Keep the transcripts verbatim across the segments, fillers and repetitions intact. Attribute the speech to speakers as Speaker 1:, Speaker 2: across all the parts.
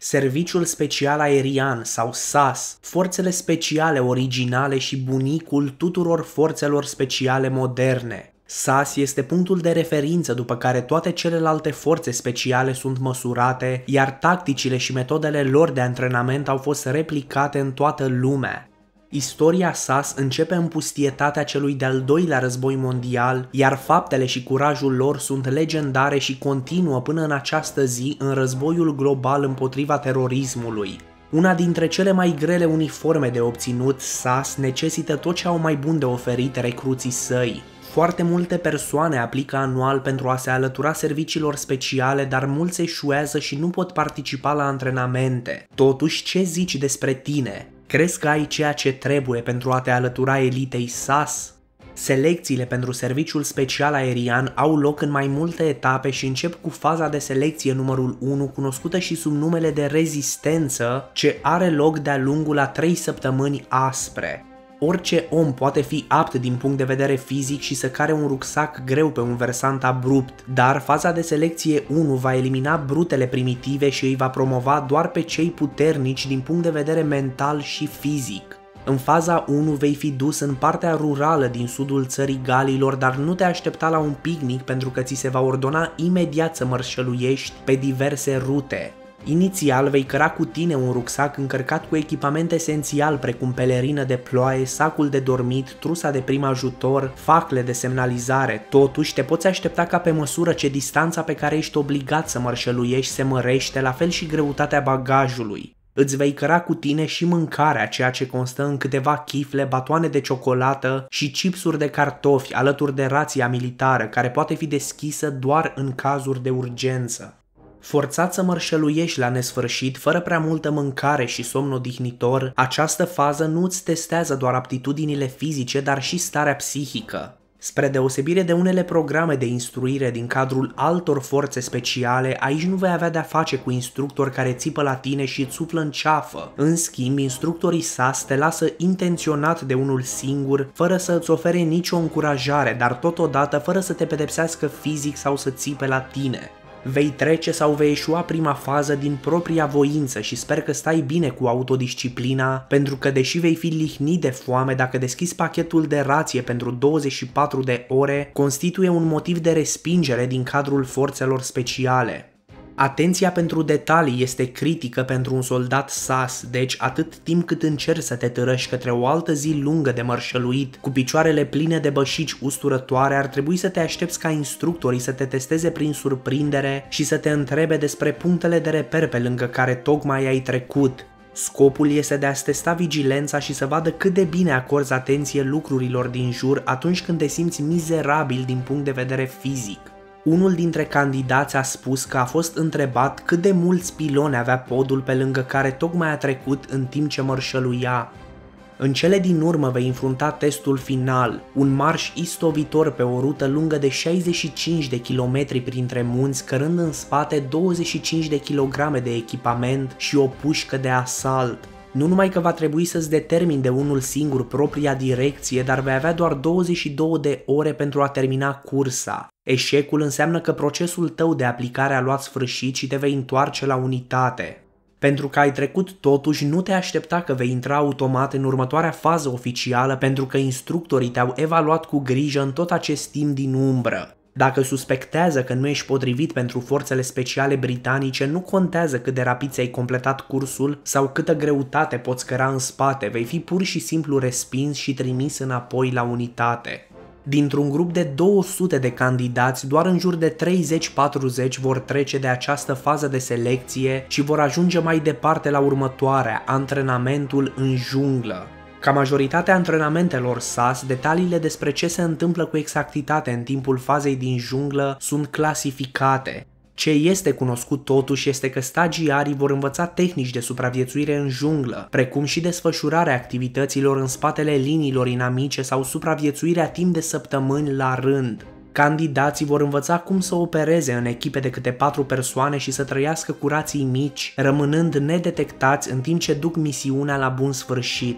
Speaker 1: Serviciul Special Aerian sau S A S, forțele speciale originale și bunicul tuturor forțelor speciale moderne. S A S este punctul de referință după care toate celelalte forțe speciale sunt măsurate, iar tacticile și metodele lor de antrenament au fost replicate în toată lumea. Istoria S A S începe în pustietatea celui de-al doilea război mondial, iar faptele și curajul lor sunt legendare și continuă până în această zi în războiul global împotriva terorismului. Una dintre cele mai grele uniforme de obținut, S A S necesită tot ce au mai bun de oferit recruții săi. Foarte multe persoane aplică anual pentru a se alătura serviciilor speciale, dar mulți eșuează și nu pot participa la antrenamente. Totuși, ce zici despre tine? Crezi că ai ceea ce trebuie pentru a te alătura elitei S A S? Selecțiile pentru Serviciul Special Aerian au loc în mai multe etape și încep cu faza de selecție numărul unu, cunoscută și sub numele de rezistență, ce are loc de-a lungul a trei săptămâni aspre. Orice om poate fi apt din punct de vedere fizic și să care un rucsac greu pe un versant abrupt, dar faza de selecție unu va elimina brutele primitive și îi va promova doar pe cei puternici din punct de vedere mental și fizic. În faza unu vei fi dus în partea rurală din sudul țării Galilor, dar nu te aștepta la un picnic pentru că ți se va ordona imediat să mărșăluiești pe diverse rute. Inițial vei căra cu tine un rucsac încărcat cu echipament esențial precum pelerină de ploaie, sacul de dormit, trusa de prim ajutor, facle de semnalizare. Totuși te poți aștepta ca pe măsură ce distanța pe care ești obligat să mărșăluiești se mărește, la fel și greutatea bagajului. Îți vei căra cu tine și mâncarea, ceea ce constă în câteva chifle, batoane de ciocolată și chipsuri de cartofi, alături de rația militară, care poate fi deschisă doar în cazuri de urgență. Forțat să mărșăluiești la nesfârșit, fără prea multă mâncare și somn odihnitor, această fază nu îți testează doar aptitudinile fizice, dar și starea psihică. Spre deosebire de unele programe de instruire din cadrul altor forțe speciale, aici nu vei avea de-a face cu instructori care țipă la tine și îți suflă în ceafă. În schimb, instructorii S A S te lasă intenționat de unul singur, fără să îți ofere nicio încurajare, dar totodată fără să te pedepsească fizic sau să țipe la tine. Vei trece sau vei eșua prima fază din propria voință și sper că stai bine cu autodisciplina, pentru că deși vei fi lihnit de foame, dacă deschizi pachetul de rație pentru douăzeci și patru de ore, constituie un motiv de respingere din cadrul forțelor speciale. Atenția pentru detalii este critică pentru un soldat S A S, deci atât timp cât încerci să te târăși către o altă zi lungă de mărșăluit, cu picioarele pline de bășici usturătoare, ar trebui să te aștepți ca instructorii să te testeze prin surprindere și să te întrebe despre punctele de reper pe lângă care tocmai ai trecut. Scopul este de a-ți testa vigilența și să vadă cât de bine acorzi atenție lucrurilor din jur atunci când te simți mizerabil din punct de vedere fizic. Unul dintre candidați a spus că a fost întrebat cât de mulți piloni avea podul pe lângă care tocmai a trecut în timp ce mărșăluia. În cele din urmă vei înfrunta testul final, un marș istovitor pe o rută lungă de șaizeci și cinci de kilometri printre munți, cărând în spate douăzeci și cinci de kilograme de echipament și o pușcă de asalt. Nu numai că va trebui să-ți determini de unul singur propria direcție, dar vei avea doar douăzeci și două de ore pentru a termina cursa. Eșecul înseamnă că procesul tău de aplicare a luat sfârșit și te vei întoarce la unitate. Pentru că ai trecut totuși, nu te aștepta că vei intra automat în următoarea fază oficială, pentru că instructorii te-au evaluat cu grijă în tot acest timp din umbră. Dacă suspectează că nu ești potrivit pentru forțele speciale britanice, nu contează cât de rapid ți-ai completat cursul sau câtă greutate poți căra în spate, vei fi pur și simplu respins și trimis înapoi la unitate. Dintr-un grup de două sute de candidați, doar în jur de treizeci patruzeci vor trece de această fază de selecție și vor ajunge mai departe la următoarea, antrenamentul în junglă. Ca majoritatea antrenamentelor S A S, detaliile despre ce se întâmplă cu exactitate în timpul fazei din junglă sunt clasificate. Ce este cunoscut totuși este că stagiarii vor învăța tehnici de supraviețuire în junglă, precum și desfășurarea activităților în spatele liniilor inamice sau supraviețuirea timp de săptămâni la rând. Candidații vor învăța cum să opereze în echipe de câte patru persoane și să trăiască cu rații mici, rămânând nedetectați în timp ce duc misiunea la bun sfârșit.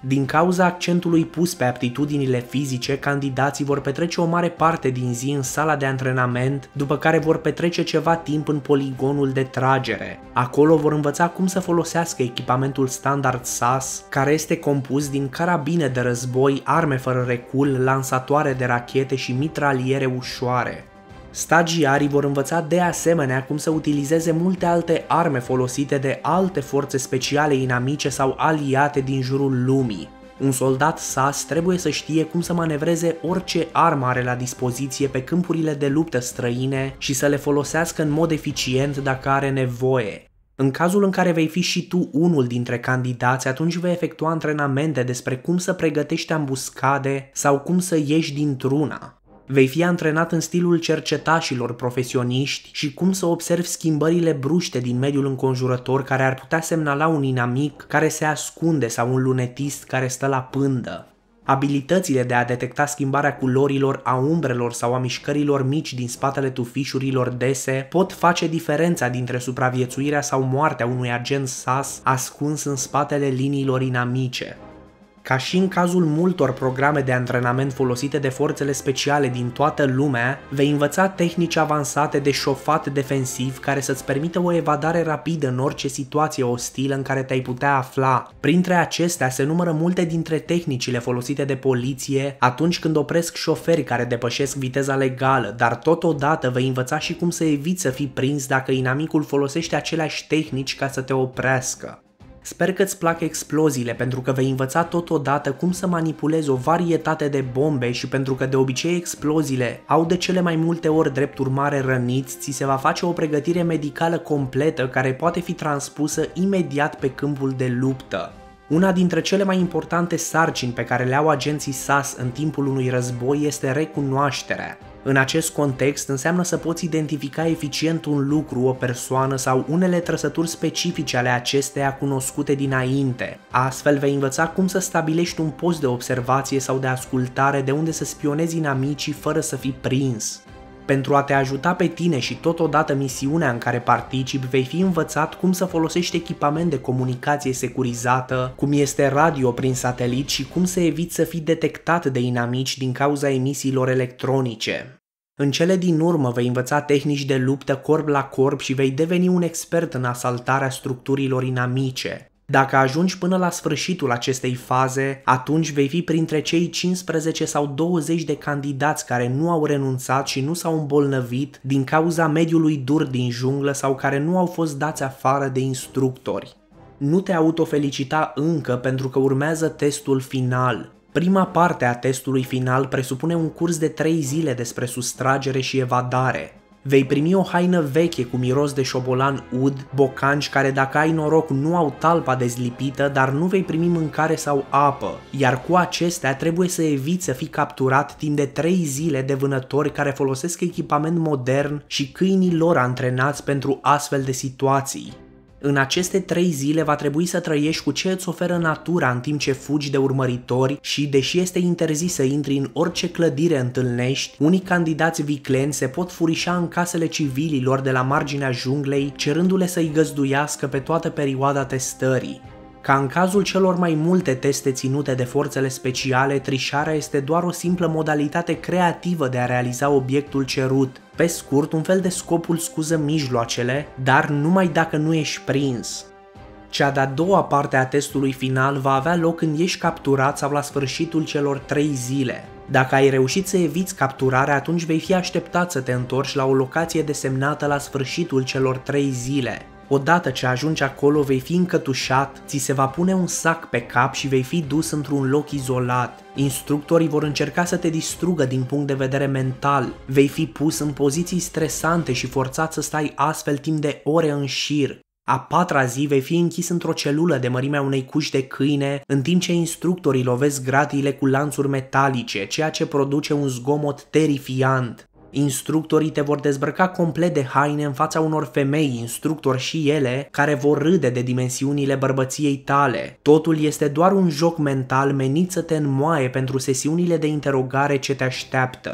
Speaker 1: Din cauza accentului pus pe aptitudinile fizice, candidații vor petrece o mare parte din zi în sala de antrenament, după care vor petrece ceva timp în poligonul de tragere. Acolo vor învăța cum să folosească echipamentul standard S A S, care este compus din carabine de război, arme fără recul, lansatoare de rachete și mitraliere ușoare. Stagiarii vor învăța de asemenea cum să utilizeze multe alte arme folosite de alte forțe speciale inamice sau aliate din jurul lumii. Un soldat S A S trebuie să știe cum să manevreze orice armă are la dispoziție pe câmpurile de luptă străine și să le folosească în mod eficient dacă are nevoie. În cazul în care vei fi și tu unul dintre candidați, atunci vei efectua antrenamente despre cum să pregătești ambuscade sau cum să ieși dintr-una. Vei fi antrenat în stilul cercetașilor profesioniști și cum să observi schimbările bruște din mediul înconjurător care ar putea semnala un inamic care se ascunde sau un lunetist care stă la pândă. Abilitățile de a detecta schimbarea culorilor, a umbrelor sau a mișcărilor mici din spatele tufișurilor dese pot face diferența dintre supraviețuirea sau moartea unui agent S A S ascuns în spatele liniilor inamice. Ca și în cazul multor programe de antrenament folosite de forțele speciale din toată lumea, vei învăța tehnici avansate de șofat defensiv care să-ți permită o evadare rapidă în orice situație ostilă în care te-ai putea afla. Printre acestea se numără multe dintre tehnicile folosite de poliție atunci când opresc șoferi care depășesc viteza legală, dar totodată vei învăța și cum să eviți să fii prins dacă inamicul folosește aceleași tehnici ca să te oprească. Sper că îți plac exploziile pentru că vei învăța totodată cum să manipulezi o varietate de bombe și pentru că de obicei exploziile au de cele mai multe ori drept urmare răniți, ți se va face o pregătire medicală completă care poate fi transpusă imediat pe câmpul de luptă. Una dintre cele mai importante sarcini pe care le au agenții S A S în timpul unui război este recunoașterea. În acest context înseamnă să poți identifica eficient un lucru, o persoană sau unele trăsături specifice ale acesteia cunoscute dinainte. Astfel vei învăța cum să stabilești un post de observație sau de ascultare de unde să spionezi inamicii fără să fii prins. Pentru a te ajuta pe tine și totodată misiunea în care participi, vei fi învățat cum să folosești echipament de comunicație securizată, cum este radio prin satelit și cum să eviți să fii detectat de inamici din cauza emisiilor electronice. În cele din urmă vei învăța tehnici de luptă corp la corp și vei deveni un expert în asaltarea structurilor inamice. Dacă ajungi până la sfârșitul acestei faze, atunci vei fi printre cei cincisprezece sau douăzeci de candidați care nu au renunțat și nu s-au îmbolnăvit din cauza mediului dur din junglă sau care nu au fost dați afară de instructori. Nu te autofelicita încă pentru că urmează testul final. Prima parte a testului final presupune un curs de trei zile despre sustragere și evadare. Vei primi o haină veche cu miros de șobolan ud, bocanci care dacă ai noroc nu au talpa dezlipită, dar nu vei primi mâncare sau apă, iar cu acestea trebuie să eviți să fii capturat timp de trei zile de vânători care folosesc echipament modern și câinii lor antrenați pentru astfel de situații. În aceste trei zile va trebui să trăiești cu ce îți oferă natura în timp ce fugi de urmăritori și, deși este interzis să intri în orice clădire întâlnești, unii candidați vicleni se pot furișa în casele civililor de la marginea junglei, cerându-le să-i găzduiască pe toată perioada testării. Ca în cazul celor mai multe teste ținute de forțele speciale, trișarea este doar o simplă modalitate creativă de a realiza obiectul cerut. Pe scurt, un fel de scopul scuză mijloacele, dar numai dacă nu ești prins. Cea de-a doua parte a testului final va avea loc când ești capturat sau la sfârșitul celor trei zile. Dacă ai reușit să eviți capturarea, atunci vei fi așteptat să te întorci la o locație desemnată la sfârșitul celor trei zile. Odată ce ajungi acolo, vei fi încătușat, ți se va pune un sac pe cap și vei fi dus într-un loc izolat. Instructorii vor încerca să te distrugă din punct de vedere mental. Vei fi pus în poziții stresante și forțat să stai astfel timp de ore în șir. A patra zi vei fi închis într-o celulă de mărimea unei cuși de câine, în timp ce instructorii lovesc gratiile cu lanțuri metalice, ceea ce produce un zgomot terifiant. Instructorii te vor dezbrăca complet de haine în fața unor femei, instructori și ele, care vor râde de dimensiunile bărbăției tale. Totul este doar un joc mental menit să te înmoaie pentru sesiunile de interogare ce te așteaptă.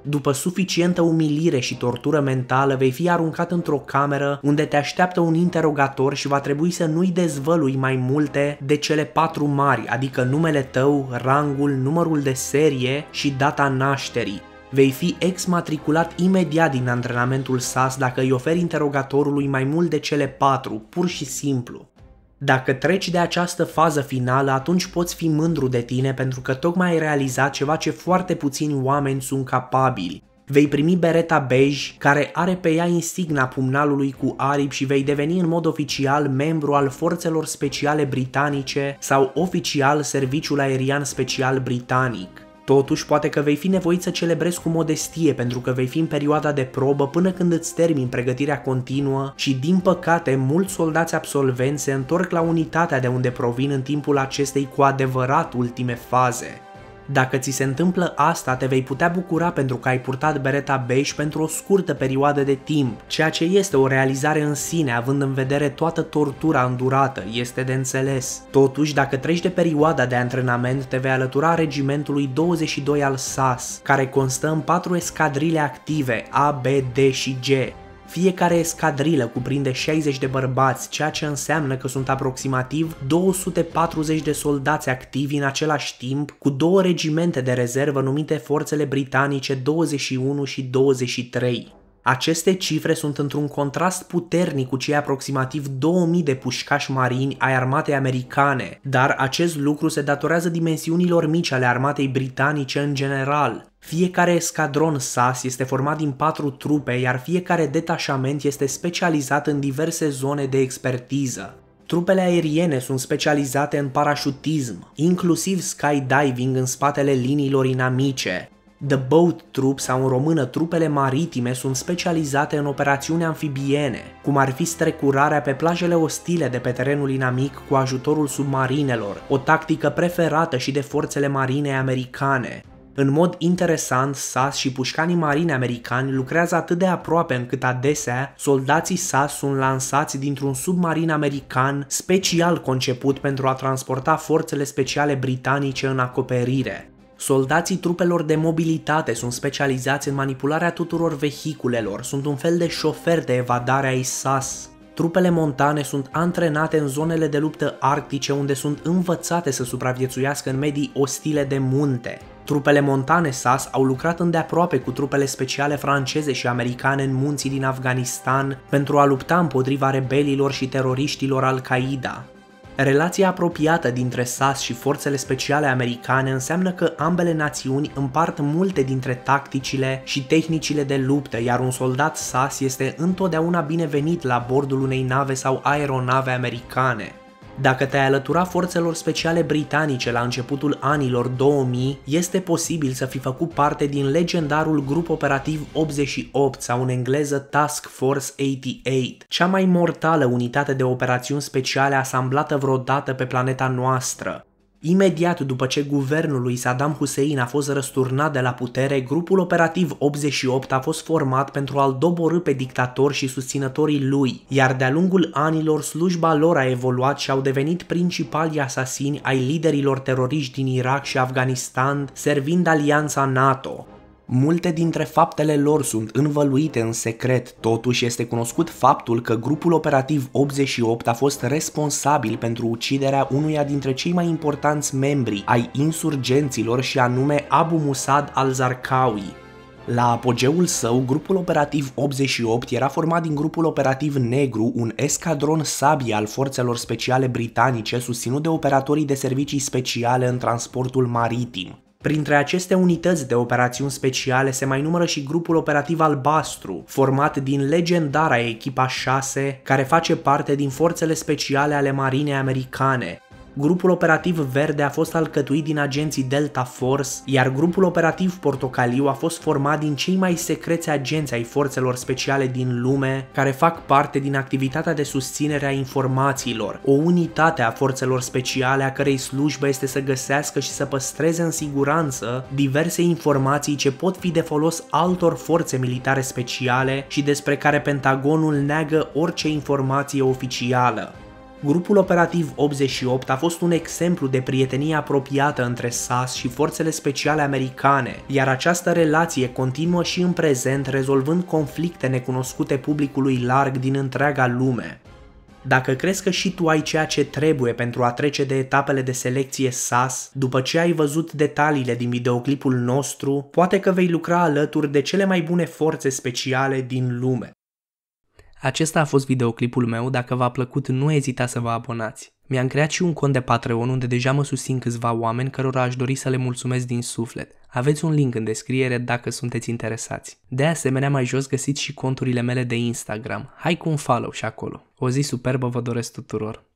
Speaker 1: După suficientă umilire și tortură mentală, vei fi aruncat într-o cameră unde te așteaptă un interogator și va trebui să nu-i dezvălui mai multe de cele patru mari, adică numele tău, rangul, numărul de serie și data nașterii. Vei fi exmatriculat imediat din antrenamentul S A S dacă îi oferi interogatorului mai mult de cele patru, pur și simplu. Dacă treci de această fază finală, atunci poți fi mândru de tine pentru că tocmai ai realizat ceva ce foarte puțini oameni sunt capabili. Vei primi bereta bej, care are pe ea insigna pumnalului cu aripi și vei deveni în mod oficial membru al Forțelor Speciale Britanice sau oficial Serviciul Aerian Special Britanic. Totuși, poate că vei fi nevoit să celebrezi cu modestie pentru că vei fi în perioada de probă până când îți termini pregătirea continuă și, din păcate, mulți soldați absolvenți se întorc la unitatea de unde provin în timpul acestei cu adevărat ultime faze. Dacă ți se întâmplă asta, te vei putea bucura pentru că ai purtat bereta bej pentru o scurtă perioadă de timp, ceea ce este o realizare în sine, având în vedere toată tortura îndurată, este de înțeles. Totuși, dacă treci de perioada de antrenament, te vei alătura regimentului douăzeci și doi al S A S, care constă în patru escadrile active A, B, D și G. Fiecare escadrilă cuprinde șaizeci de bărbați, ceea ce înseamnă că sunt aproximativ două sute patruzeci de soldați activi în același timp, cu două regimente de rezervă numite Forțele Britanice douăzeci și unu și douăzeci și trei. Aceste cifre sunt într-un contrast puternic cu cei aproximativ două mii de pușcași marini ai armatei americane, dar acest lucru se datorează dimensiunilor mici ale armatei britanice în general. Fiecare escadron S A S este format din patru trupe, iar fiecare detașament este specializat în diverse zone de expertiză. Trupele aeriene sunt specializate în parașutism, inclusiv skydiving în spatele liniilor inamice. The Boat Troops, sau în română trupele maritime, sunt specializate în operațiuni amfibiene, cum ar fi strecurarea pe plajele ostile de pe terenul inamic cu ajutorul submarinelor, o tactică preferată și de forțele marine americane. În mod interesant, S A S și pușcanii marini americani lucrează atât de aproape încât adesea soldații S A S sunt lansați dintr-un submarin american special conceput pentru a transporta forțele speciale britanice în acoperire. Soldații trupelor de mobilitate sunt specializați în manipularea tuturor vehiculelor, sunt un fel de șoferi de evadare ai S A S. Trupele montane sunt antrenate în zonele de luptă arctice, unde sunt învățate să supraviețuiască în medii ostile de munte. Trupele montane S A S au lucrat îndeaproape cu trupele speciale franceze și americane în munții din Afganistan pentru a lupta împotriva rebelilor și teroriștilor Al-Qaeda. Relația apropiată dintre S A S și forțele speciale americane înseamnă că ambele națiuni împart multe dintre tacticile și tehnicile de luptă, iar un soldat S A S este întotdeauna binevenit la bordul unei nave sau aeronave americane. Dacă te-ai alătura forțelor speciale britanice la începutul anilor două mii, este posibil să fi făcut parte din legendarul Grup Operativ optzeci și opt sau în engleză Task Force optzeci și opt, cea mai mortală unitate de operațiuni speciale asamblată vreodată pe planeta noastră. Imediat după ce guvernul lui Saddam Hussein a fost răsturnat de la putere, grupul operativ optzeci și opt a fost format pentru a-l doborî pe dictator și susținătorii lui, iar de-a lungul anilor slujba lor a evoluat și au devenit principalii asasini ai liderilor teroriști din Irak și Afganistan, servind alianța NATO. Multe dintre faptele lor sunt învăluite în secret, totuși este cunoscut faptul că grupul operativ optzeci și opt a fost responsabil pentru uciderea unuia dintre cei mai importanți membri ai insurgenților și anume Abu Musad al-Zarqawi. La apogeul său, grupul operativ optzeci și opt era format din grupul operativ negru, un escadron sabie al forțelor speciale britanice susținut de operatorii de servicii speciale în transportul maritim. Printre aceste unități de operațiuni speciale se mai numără și grupul operativ albastru, format din legendara Echipa șase, care face parte din forțele speciale ale marinei americane. Grupul operativ verde a fost alcătuit din agenții Delta Force, iar grupul operativ portocaliu a fost format din cei mai secreți agenți ai forțelor speciale din lume, care fac parte din activitatea de susținere a informațiilor, o unitate a forțelor speciale a cărei slujbă este să găsească și să păstreze în siguranță diverse informații ce pot fi de folos altor forțe militare speciale și despre care Pentagonul neagă orice informație oficială. Grupul Operativ optzeci și opt a fost un exemplu de prietenie apropiată între S A S și forțele speciale americane, iar această relație continuă și în prezent, rezolvând conflicte necunoscute publicului larg din întreaga lume. Dacă crezi că și tu ai ceea ce trebuie pentru a trece de etapele de selecție S A S, după ce ai văzut detaliile din videoclipul nostru, poate că vei lucra alături de cele mai bune forțe speciale din lume. Acesta a fost videoclipul meu, dacă v-a plăcut nu ezitați să vă abonați. Mi-am creat și un cont de Patreon unde deja mă susțin câțiva oameni cărora aș dori să le mulțumesc din suflet. Aveți un link în descriere dacă sunteți interesați. De asemenea, mai jos găsiți și conturile mele de Instagram. Hai cu un follow și acolo. O zi superbă vă doresc tuturor!